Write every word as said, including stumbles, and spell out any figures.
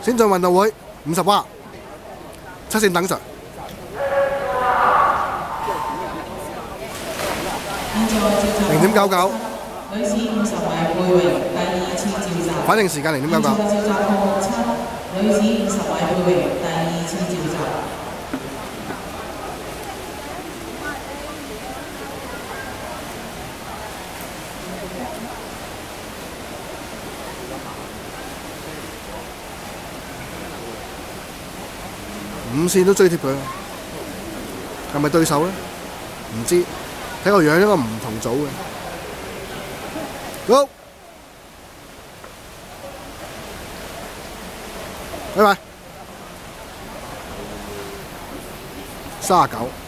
先進運動會五十蛙，七線等場。零點九九。女子五十米背泳第二次召集。反應時間零點九九。召集項目七，女子五十米背泳第二次召集。五線都追貼佢，係咪對手咧？唔知，睇個樣應該唔同組嘅。Go！拜拜。三十九。